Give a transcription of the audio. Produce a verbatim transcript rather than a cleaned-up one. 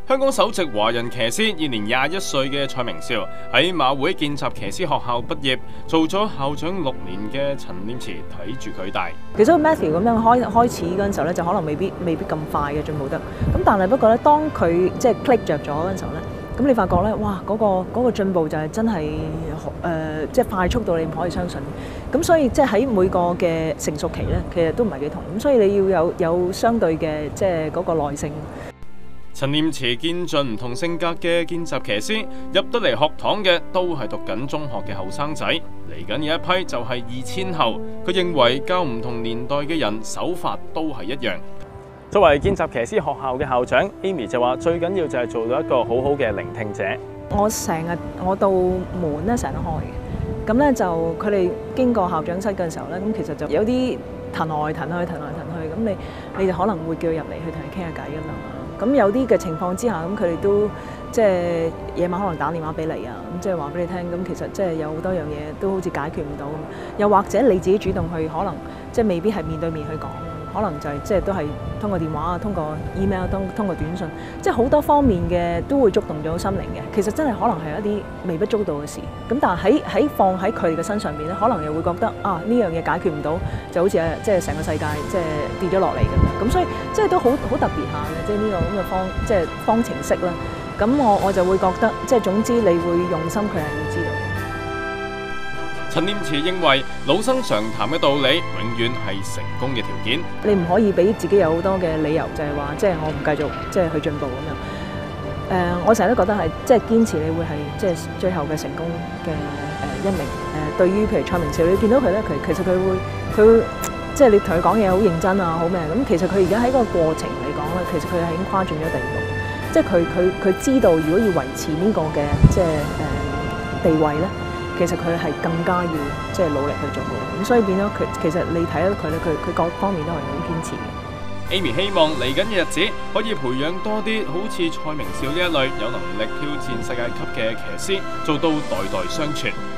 香港首席華人騎師，現年廿一歲嘅蔡明紹喺馬會見習騎師學校畢業，做咗校長六年嘅陳念慈睇住佢大。 其實 Matthew 咁樣開開始嗰陣時候咧，就可能未必未必咁快嘅進步得。咁但係不過咧，當佢即係 click 着咗嗰陣時候咧，咁你發覺咧，哇嗰、嗰個嗰、嗰個進步就係真係誒、呃，即係快速到你唔可以相信。咁所以即係喺每個嘅成熟期咧，其實都唔係幾同。咁所以你要有有相對嘅即係嗰個耐性。 陳念慈見盡唔同性格嘅見習騎師，入得嚟學堂嘅都係讀緊中學嘅後生仔，嚟緊有一批就係二千後。佢認為教唔同年代嘅人手法都係一樣。作為見習騎師學校嘅校長 ，Amy 就話最緊要就係做到一個好好嘅聆聽者。 我成日我到門咧成日都開嘅，咁咧就佢哋經過校長室嘅時候咧，咁其實就有啲騰來騰去、騰來騰去，咁你你就可能會叫佢入嚟去同佢傾下偈㗎嘛。咁有啲嘅情況之下，咁佢哋都即係夜晚可能打電話俾你啊，咁即係話俾你聽，咁其實即係有好多樣嘢都好似解決唔到咁。又或者你自己主動去，可能即係未必係面對面去講，可能就係即係都係通過電話啊、通過 email、通通過短信，即係好多方面嘅都會觸動咗心靈嘅。其實真係可能係一啲微不足道嘅事，咁但係喺喺放喺佢哋嘅身上邊咧，可能又會覺得啊呢樣嘢解決唔到，就好似即係成個世界即係跌咗落嚟咁樣。咁所以即係都好好特別下嘅，即係呢個咁嘅方即係方程式啦。咁我我就會覺得即係總之你會用心，佢係會知道。 陳念慈認為老生常談嘅道理永遠係成功嘅條件。 你唔可以俾自己有好多嘅理由，就係話即係我唔繼續即係去進步咁樣。誒、呃，我成日都覺得係即係堅持，你會係即係最後嘅成功嘅誒、呃、一名。誒、呃，對於譬如蔡明紹，你見到佢咧，佢其實佢會佢會即係你同佢講嘢好認真啊，好咩咁。其實佢而家喺個過程嚟講咧，其實佢係已經跨進咗第二步。即係佢佢佢知道，如果要維持呢個嘅即係誒、呃、地位咧。其實佢係更加要即係努力去做好，咁所以變咗佢其實你睇得佢咧，佢佢各方面都係好堅持嘅。 Amy 希望嚟緊嘅日子可以培養多啲好似蔡明紹呢一類有能力挑戰世界級嘅騎師，做到代代相傳。